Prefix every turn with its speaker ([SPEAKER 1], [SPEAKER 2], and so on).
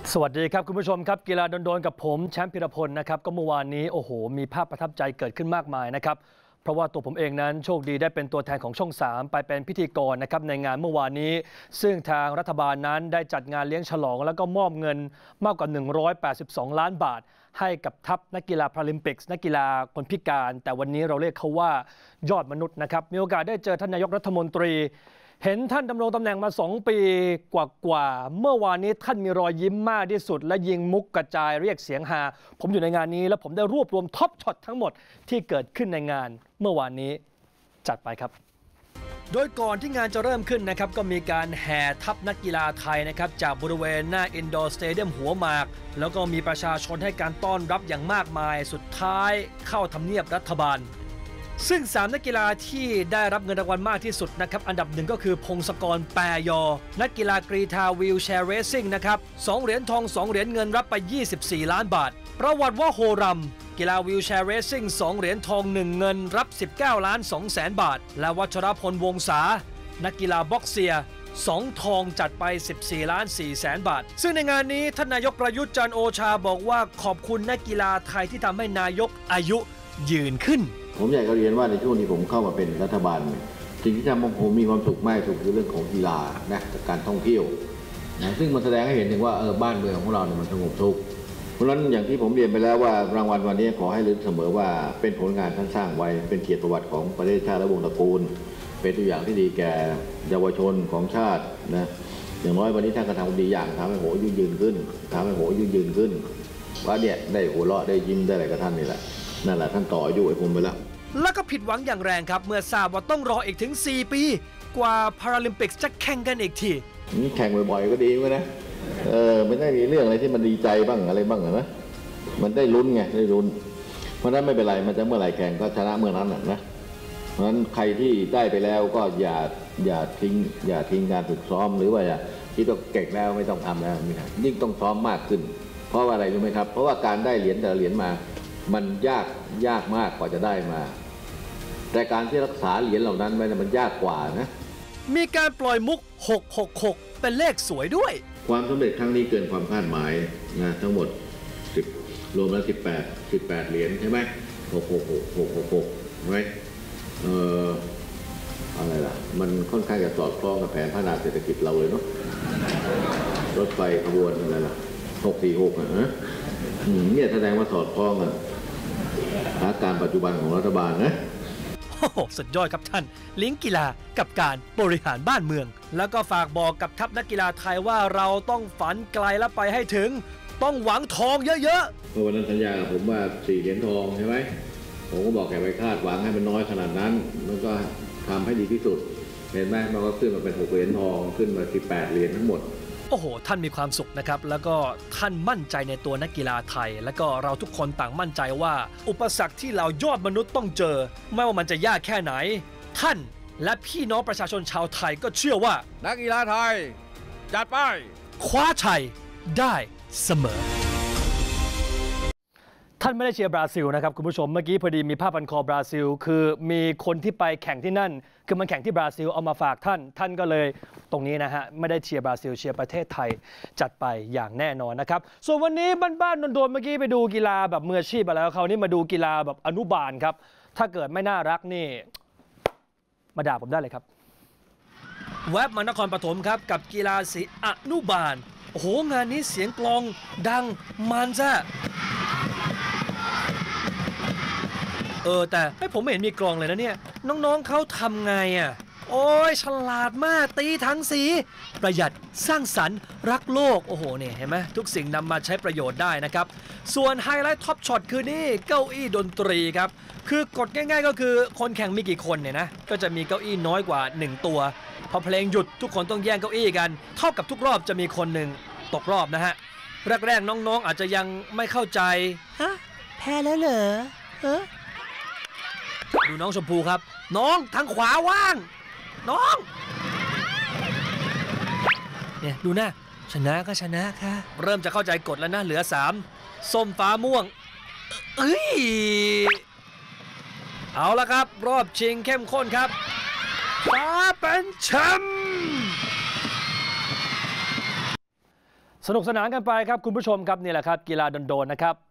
[SPEAKER 1] สวัสดีครับคุณผู้ชมครับกีฬาโดนๆกับผมแชมป์พิรพลนะครับก็เมื่อวานนี้โอ้โหมีภาพประทับใจเกิดขึ้นมากมายนะครับเพราะว่าตัวผมเองนั้นโชคดีได้เป็นตัวแทนของช่อง3ไปเป็นพิธีกรนะครับในงานเมื่อวานนี้ซึ่งทางรัฐบาลนั้นได้จัดงานเลี้ยงฉลองแล้วก็มอบเงินมากกว่า182ล้านบาทให้กับทัพนักกีฬาพาราลิมปิกส์นักกีฬาคนพิการแต่วันนี้เราเรียกเขาว่ายอดมนุษย์นะครับมีโอกาสได้เจอท่านนายกรัฐมนตรีเห็นท่านดำรงตำแหน่งมา2 ปีกว่าเมื่อวานนี้ท่านมีรอยยิ้มมากที่สุดและยิงมุกกระจายเรียกเสียงฮาผมอยู่ในงานนี้และผมได้รวบรวมท็อปช็อตทั้งหมดที่เกิดขึ้นในงานเมื่อวานนี้จัดไปครับโดยก่อนที่งานจะเริ่มขึ้นนะครับก็มีการแห่ทัพนักกีฬาไทยนะครับจากบริเวณหน้าอินดอร์สเตเดียมหัวหมากแล้วก็มีประชาชนให้การต้อนรับอย่างมากมายสุดท้ายเข้าทำเนียบรัฐบาลซึ่ง3นักกีฬาที่ได้รับเงินรางวัลมากที่สุดนะครับอันดับหนึ่งก็คือพงศกรแปรยอนักกีฬากรีฑาวีลแชร์เรซซิ่งนะครับ2 เหรียญทอง 2 เหรียญเงินรับไป24ล้านบาทประวัติว่าโฮรัมกีฬาวีลแชร์เรซซิ่ง2 เหรียญทอง 1 เงินรับ19ล้าน2แสนบาทและวัชรพลวงศานักกีฬาบ็อกเซีย2 ทองจัดไป14ล้าน4แสนบาทซึ่งในงานนี้ท่านนายกประยุทธ์จันทร์โอชาบอกว่าขอบคุณนักกีฬาไทยที่ทำให้นายกอายุยืนขึ้น
[SPEAKER 2] ผมอยากจะเรียนว่าในช่วงที่ผมเข้ามาเป็นรัฐบาลสิ่งที่ทำให้ผมมีความสุขมากที่สุดคือเรื่องของกีฬานะการท่องเที่ยวนะซึ่งมันแสดงให้เห็นถึงว่าบ้านเมืองของเราเนี่ยมันสงบสุขเพราะฉะนั้นอย่างที่ผมเรียนไปแล้วว่ารางวัลวันนี้ขอให้ลึกเสมอว่าเป็นผลงานท่านสร้างไว้เป็นเกียรติประวัติของประเทศชาติและวงศ์ตระกูลเป็นตัวอย่างที่ดีแก่เยาวชนของชาตินะอย่างน้อยวันนี้ท่านก็ทำดีอย่างทำให้โหยืนขึ้นทำให้โหยืนขึ้นว่าเนี่ยได้หัวเราะได้ยิ้มได้อะไรกับท่านนี่แหละนั่นแหละท่านต่ออายุไอ้ผมไป
[SPEAKER 1] แล้วก็ผิดหวังอย่างแรงครับเมื่อทราบว่าต้องรออีกถึง4 ปีกว่าพาราลิมปิกจะแข่งกันอีกที
[SPEAKER 2] นี่แข่งบ่อยๆก็ดีเหมือนกันนะไม่ได้มีเรื่องอะไรที่มันดีใจบ้างอะไรบ้างนะมันได้ลุ้นไงได้ลุ้นเพราะนั้นไม่เป็นไรมันจะเมื่อไหร่แข่งก็ชนะเมื่อนั้นนะเพราะฉะนั้นใครที่ได้ไปแล้วก็อย่าทิ้งการฝึกซ้อมหรือว่าอย่าคิดว่าเก่งแล้วไม่ต้องทำแล้วไม่ใช่ยิ่งต้องซ้อมมากขึ้นเพราะว่าอะไรรู้ไหมครับเพราะว่าการได้เหรียญแต่ละเหรียญมามันยากมากกว่าจะได้มาแต่การที่รักษาเหรียญเหล่านั้นไว้มันยากกว่านะ
[SPEAKER 1] มีการปล่อยมุก666เป็นเลขสวยด้วย
[SPEAKER 2] ความสำเร็จครั้งนี้เกินความคาดหมายนะทั้งหมด10รวมแล้ว18เหรียญใช่ไหม666ใช่ไหมอะไรล่ะมันค่อนข้างจะสอดคล้องกับแผนพัฒนาเศรษฐกิจเราเลยเนาะรถไฟขบวนอะไรล่ะ646นะเนี่ยแสดงว่าสอดคล้องกับสถานการณ์ปัจจุบันของรัฐบาลนะ
[SPEAKER 1] โอ้โหสุดยอดครับท่านลิงก์กีฬากับการบริหารบ้านเมืองแล้วก็ฝากบอกกับทัพนักกีฬาไทยว่าเราต้องฝันไกลและไปให้ถึงต้องหวังทองเยอะ
[SPEAKER 2] ๆเพราะวันนั้นสัญญากับผมว่า4 เหรียญทองใช่ไหมผมก็บอกแกไปคาดหวังให้มันน้อยขนาดนั้นแล้วก็ทำให้ดีที่สุดเห็นไหมมันก็ขึ้นมาเป็น6 เหรียญทองขึ้นมา18 เหรียญทั้งหมด
[SPEAKER 1] โอ้โหท่านมีความสุขนะครับแล้วก็ท่านมั่นใจในตัวนักกีฬาไทยแล้วก็เราทุกคนต่างมั่นใจว่าอุปสรรคที่เรายอดมนุษย์ต้องเจอไม่ว่ามันจะยากแค่ไหนท่านและพี่น้องประชาชนชาวไทยก็เชื่อว่า
[SPEAKER 3] นักกีฬาไทยจัดไป
[SPEAKER 1] คว้าชัยได้เสมอท่านไม่ได้เชียร์บราซิลนะครับคุณผู้ชมเมื่อกี้พอดีมีภาพพันคอบราซิลคือมีคนที่ไปแข่งที่นั่นคือมันแข่งที่บราซิลเอามาฝากท่านก็เลยตรงนี้นะฮะไม่ได้เชียร์บราซิลเชียร์ประเทศไทยจัดไปอย่างแน่นอนนะครับส่วนวันนี้บ้านๆโดนๆเมื่อกี้ไปดูกีฬาแบบมืออาชีพไปแล้วคราวนี้มาดูกีฬาแบบอนุบาลครับถ้าเกิดไม่น่ารักนี่มาด่าผมได้เลยครับแวบมานครปฐมครับกับกีฬาสีอนุบาลโอ้โหงานนี้เสียงกลองดังมันซะแต่ให้ผมไม่เห็นมีกลองเลยนะเนี่ยน้องๆเขาทำไงอ่ะโอ้ยฉลาดมากตีทั้งสีประหยัดสร้างสรรค์รักโลกโอ้โหเนี่ยเห็นไหมทุกสิ่งนำมาใช้ประโยชน์ได้นะครับส่วนไฮไลท์ท็อปช็อตคือนี่เก้าอี้ดนตรีครับคือกฎง่ายๆก็คือคนแข่งมีกี่คนเนี่ยนะก็จะมีเก้าอี้น้อยกว่า1 ตัวพอเพลงหยุดทุกคนต้องแย่งเก้าอี้กันเท่ากับทุกรอบจะมีคนหนึ่งตกรอบนะฮะแรกๆน้องๆอาจจะยังไม่เข้าใจฮะแพ้แล้วเหรอดูน้องชมพูครับน้องทางขวาว่างน้องเนี่ยดูนะชนะก็ชนะค่ะเริ่มจะเข้าใจกฎแล้วนะเหลือ3ส้มฟ้าม่วงเอาละครับรอบชิงเข้มข้นครับฟ้าเป็นแชมป์สนุกสนานกันไปครับคุณผู้ชมครับนี่แหละครับกีฬาโดนๆนะครับ